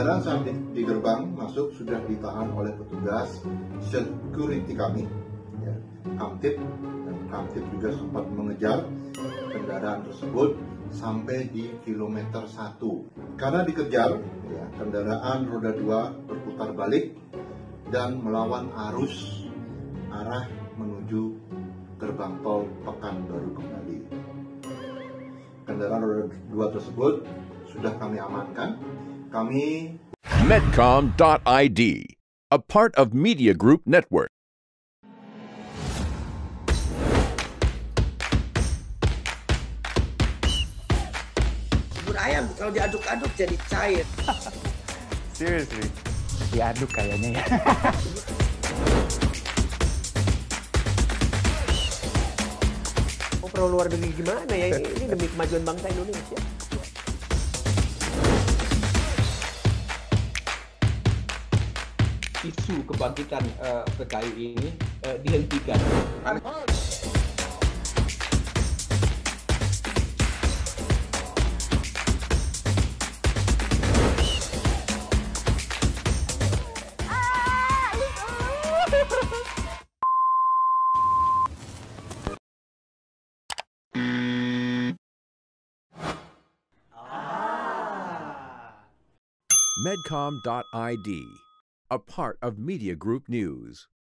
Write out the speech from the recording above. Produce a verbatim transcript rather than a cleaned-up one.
Kendaraan saat di, di gerbang masuk sudah ditahan oleh petugas security kami, ya, Kamtib, dan Kamtib juga sempat mengejar kendaraan tersebut sampai di kilometer satu. Karena dikejar, ya, kendaraan roda dua berputar balik dan melawan arus arah menuju gerbang tol Pekanbaru kembali. Kendaraan roda dua tersebut sudah kami amankan. Kami Medcom dot I D, a part of Media Group Network. Bubur ayam kalau diaduk-aduk jadi cair. Seriously? Diaduk kayaknya ya. Oh, perlu luar negeri gimana ya? Ini demi kemajuan bangsa Indonesia. Isu kebangkitan uh, P K I ini uh, dihentikan. Medcom dot I D, a part of Media Group News.